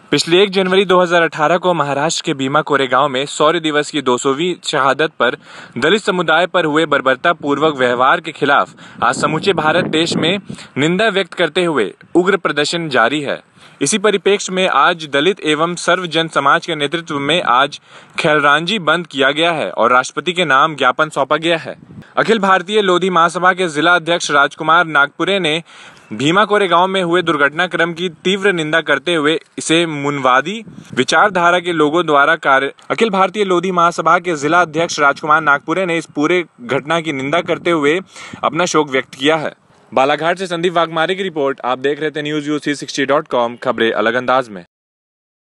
पिछले 1 जनवरी 2018 को महाराष्ट्र के भीमा कोरेगांव में शौर्य दिवस की 200वीं शहादत पर दलित समुदाय पर हुए बर्बरतापूर्वक व्यवहार के खिलाफ आज समूचे भारत देश में निंदा व्यक्त करते हुए उग्र प्रदर्शन जारी है। इसी परिप्रेक्ष्य में आज दलित एवं सर्व जन समाज के नेतृत्व में आज खैलरांजी बंद किया गया है और राष्ट्रपति के नाम ज्ञापन सौंपा गया है। अखिल भारतीय लोधी महासभा के जिला अध्यक्ष राजकुमार नागपुरे ने भीमा कोरेगांव में हुए दुर्घटनाक्रम की तीव्र निंदा करते हुए इसे मूलवादी विचारधारा के लोगों द्वारा अखिल भारतीय लोधी महासभा के जिला अध्यक्ष राजकुमार नागपुरे ने इस पूरे घटना की निंदा करते हुए अपना शोक व्यक्त किया है। बालाघाट से संदीप वाघमारे की रिपोर्ट। आप देख रहे थे न्यूज़ U360.com, खबरें अलग अंदाज में।